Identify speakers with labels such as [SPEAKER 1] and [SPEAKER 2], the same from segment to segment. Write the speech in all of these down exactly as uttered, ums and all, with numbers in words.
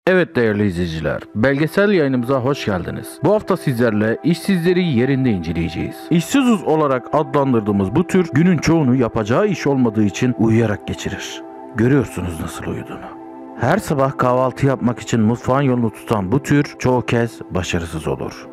[SPEAKER 1] Evet değerli izleyiciler, belgesel yayınımıza hoş geldiniz. Bu hafta sizlerle işsizleri yerinde inceleyeceğiz. İşsiz olarak adlandırdığımız bu tür günün çoğunu yapacağı iş olmadığı için uyuyarak geçirir. Görüyorsunuz nasıl uyuduğunu. Her sabah kahvaltı yapmak için mutfağın yolunu tutan bu tür çoğu kez başarısız olur.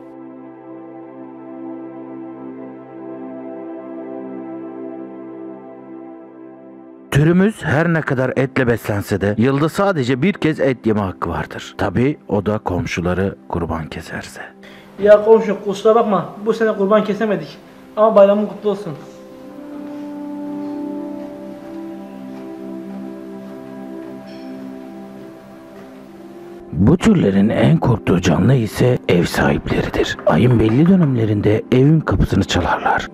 [SPEAKER 1] Türümüz her ne kadar etle beslense de yılda sadece bir kez et yeme hakkı vardır. Tabi o da komşuları kurban keserse.
[SPEAKER 2] Ya komşu kusura bakma bu sene kurban kesemedik ama bayramın kutlu olsun.
[SPEAKER 1] Bu türlerin en korktuğu canlı ise ev sahipleridir. Ayın belli dönemlerinde evin kapısını çalarlar.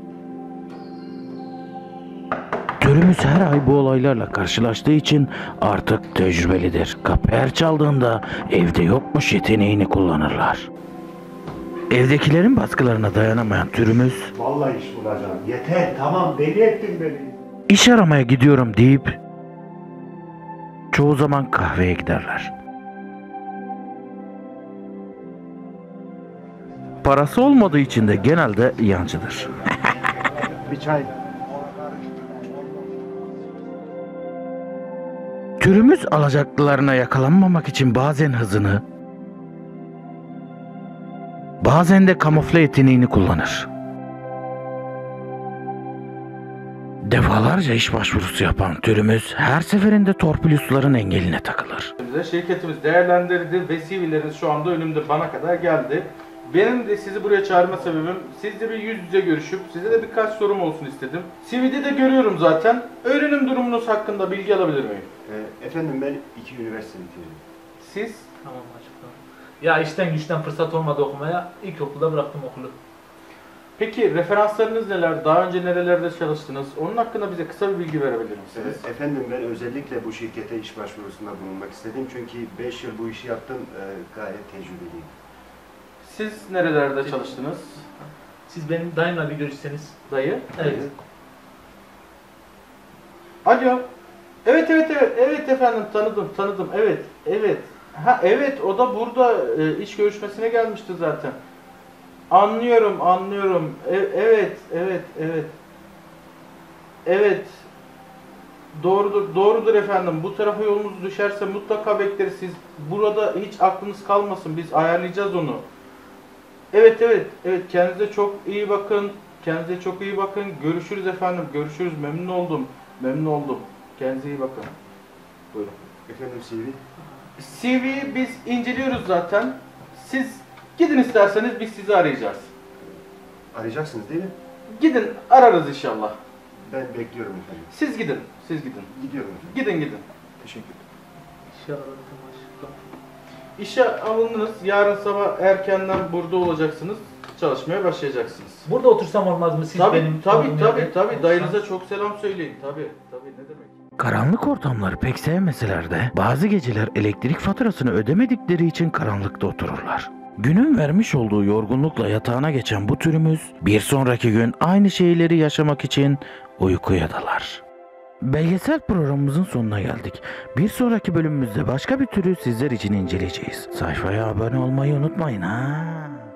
[SPEAKER 1] Türümüz her ay bu olaylarla karşılaştığı için artık tecrübelidir. Kapı her çaldığında evde yokmuş yeteneğini kullanırlar. Evdekilerin baskılarına dayanamayan türümüz
[SPEAKER 3] Vallahi iş bulacağım. Yeter, tamam, deli ettin beni.
[SPEAKER 1] iş aramaya gidiyorum deyip çoğu zaman kahveye giderler. Parası olmadığı için de genelde yancıdır.
[SPEAKER 3] Bir çay.
[SPEAKER 1] Türümüz alacaklılarına yakalanmamak için bazen hızını, bazen de kamufle yeteneğini kullanır. Defalarca iş başvurusu yapan türümüz her seferinde torpilusların engeline takılır.
[SPEAKER 4] Şirketimiz değerlendirdi ve C V'leriniz şu anda önümde bana kadar geldi. Benim de sizi buraya çağırma sebebim, sizle bir yüz yüze görüşüp size de birkaç sorum olsun istedim. C V'de de görüyorum zaten. Öğrenim durumunuz hakkında bilgi alabilir miyim?
[SPEAKER 3] Ee, efendim ben iki üniversite bitirdim.
[SPEAKER 4] Siz?
[SPEAKER 2] Tamam açıklam. Ya işten güçten fırsat olmadı okumaya ilkokulda bıraktım okulu.
[SPEAKER 4] Peki referanslarınız neler? Daha önce nerelerde çalıştınız? Onun hakkında bize kısa bir bilgi verebilir misiniz?
[SPEAKER 3] Ee, efendim ben özellikle bu şirkete iş başvurusunda bulunmak istedim. Çünkü beş yıl bu işi yaptım, e, gayet tecrübeliyim.
[SPEAKER 4] Siz nerelerde çalıştınız?
[SPEAKER 2] Siz benim dayımla bir görüşseniz.
[SPEAKER 4] Dayı?
[SPEAKER 2] Evet.
[SPEAKER 4] Alo. Evet evet evet evet efendim tanıdım tanıdım evet evet. Ha evet o da burada e, iş görüşmesine gelmişti zaten. Anlıyorum anlıyorum. E, evet evet evet. Evet. Doğrudur doğrudur efendim. Bu tarafa yolunuz düşerse mutlaka bekleriz. Siz burada hiç aklınız kalmasın. Biz ayarlayacağız onu. Evet evet evet kendinize çok iyi bakın. Kendinize çok iyi bakın. Görüşürüz efendim. Görüşürüz. Memnun oldum. Memnun oldum. Kendinize iyi bakın. Buyurun.
[SPEAKER 3] Efendim C V?
[SPEAKER 4] C V'yi biz inceliyoruz zaten. Siz gidin isterseniz biz sizi arayacağız.
[SPEAKER 3] Arayacaksınız değil mi?
[SPEAKER 4] Gidin ararız inşallah.
[SPEAKER 3] Ben bekliyorum efendim.
[SPEAKER 4] Siz gidin. Siz gidin.
[SPEAKER 3] Gidiyorum efendim.
[SPEAKER 4] Gidin gidin.
[SPEAKER 3] Teşekkür ederim.
[SPEAKER 2] İşe aradım açıklam.
[SPEAKER 4] İşe alındınız. Yarın sabah erkenden burada olacaksınız. Çalışmaya başlayacaksınız.
[SPEAKER 2] Burada otursam olmaz mı? Siz
[SPEAKER 4] Tabii
[SPEAKER 2] benim
[SPEAKER 4] tabii
[SPEAKER 2] olduğum
[SPEAKER 4] tabii
[SPEAKER 2] yerde
[SPEAKER 4] tabii
[SPEAKER 2] otursan-
[SPEAKER 4] dayınıza çok selam söyleyin. Tabii tabii ne demek.
[SPEAKER 1] Karanlık ortamları pek sevmeseler de bazı geceler elektrik faturasını ödemedikleri için karanlıkta otururlar. Günün vermiş olduğu yorgunlukla yatağına geçen bu türümüz bir sonraki gün aynı şeyleri yaşamak için uykuya dalar. Belgesel programımızın sonuna geldik. Bir sonraki bölümümüzde başka bir türü sizler için inceleyeceğiz. Sayfaya abone olmayı unutmayın ha.